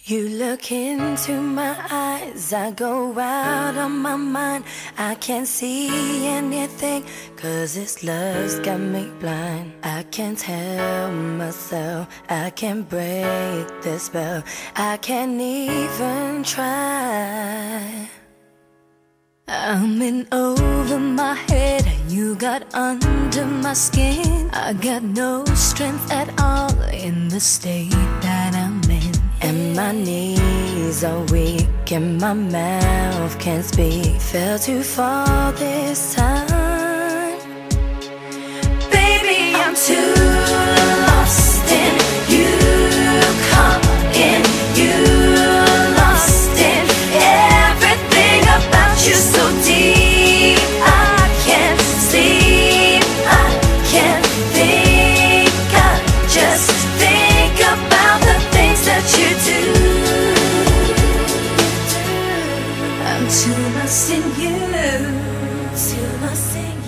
You look into my eyes, I go out of my mind. I can't see anything, 'cause this love's got me blind. I can't help myself, I can't break the spell, I can't even try. I'm in over my head, you got under my skin. I got no strength at all in the state that I'm in. And my knees are weak and my mouth can't speak. Fell too far this time. Baby, I'm too lost in you, caught in you, lost in everything about you so deep. I can't sleep, I can't think, I just think about the things that you do. I'm too lost in you, too lost in you.